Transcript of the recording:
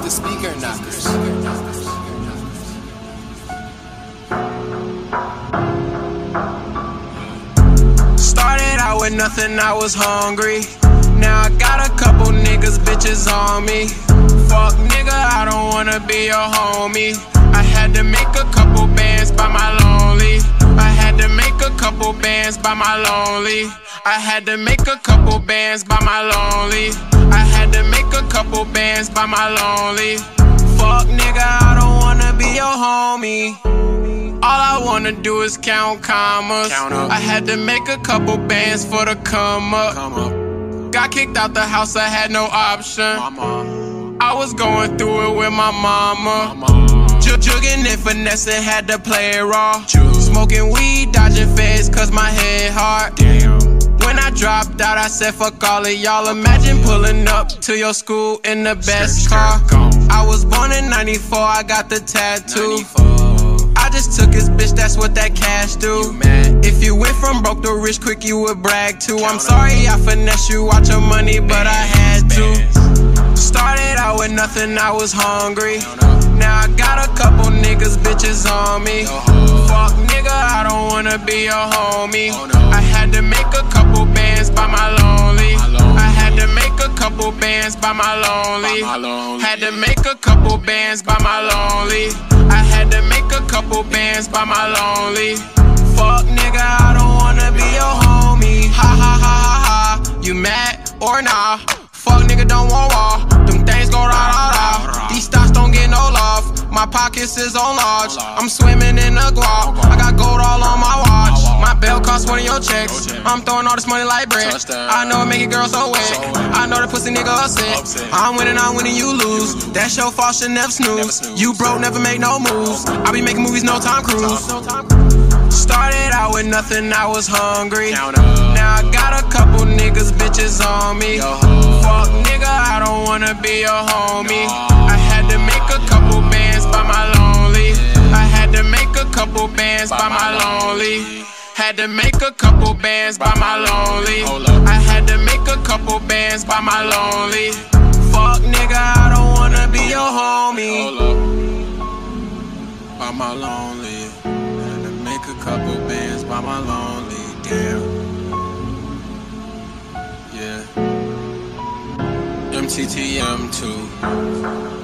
the speaker knockers. Started out with nothing, I was hungry. Now I got a couple niggas, bitches on me. Fuck nigga, I don't wanna be your homie. I had to make a couple bands by my lonely. I had to make a couple bands by my lonely. I had to make a couple bands by my lonely. I had to make a couple bands by my lonely. Fuck nigga, I don't wanna be your homie. All I wanna do is count commas. I had to make a couple bands for the come up. Got kicked out the house, I had no option. I was going through it with my mama. Jugging and finessing, had to play it raw. Smoking weed, dodging feds, cause my head hard. When I dropped out, I said fuck all of y'all. Imagine pulling up to your school in the best car. I was born in 94, I got the tattoo. I just took his bitch, that's what that cash do. If you went from broke to rich quick, you would brag too. I'm sorry I finesse you out your money, but I had to. Started out with nothing, I was hungry. Now I got a couple niggas, bitches on me. Fuck nigga, I don't wanna be your homie. I had to make a couple bands by my lonely. I had to make a couple bands by my lonely. Had to make a couple bands by my lonely. I had to make a couple bands by my lonely. Fuck nigga, I don't wanna be your homie. Ha ha ha ha ha. You mad or nah? Fuck nigga, don't want war. Them things go rah rah rah. These stocks don't get no love. My pockets is on large. I'm swimming in the guap. I got gold all on my watch. My belt cost one of your checks. I'm throwing all this money like bread. I know it make a girl so wet. I know the pussy nigga upset. I'm winning, you lose. That's your fault, should never snooze. You broke, never make no moves. I be making movies, no Tom Cruise. Started out with nothing, I was hungry. Now I got a couple niggas, bitches on me. Fuck nigga, I don't wanna be your homie. I had to make a couple bands by my lonely. I had to make a couple bands by my lonely. Had to make a couple bands by my lonely. I had to make a couple bands by my lonely. Fuck nigga, I don't wanna be your homie. By my lonely. Had to make a couple bands by my lonely. Damn. Yeah. MTTM2.